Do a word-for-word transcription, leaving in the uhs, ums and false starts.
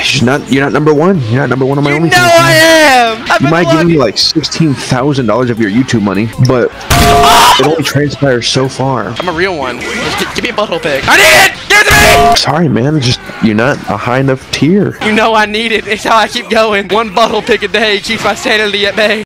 You're not, you're not number one. You're not number one on my You OnlyFans. know I am! I've You been might give me lucky. like sixteen thousand dollars of your YouTube money, but it only transpires so far. I'm a real one. Just give me a butthole pic. I need it! Give it to me! Sorry, man. Just you're not a high enough tier. You know I need it. It's how I keep going. One butthole pic a day keeps my sanity at bay.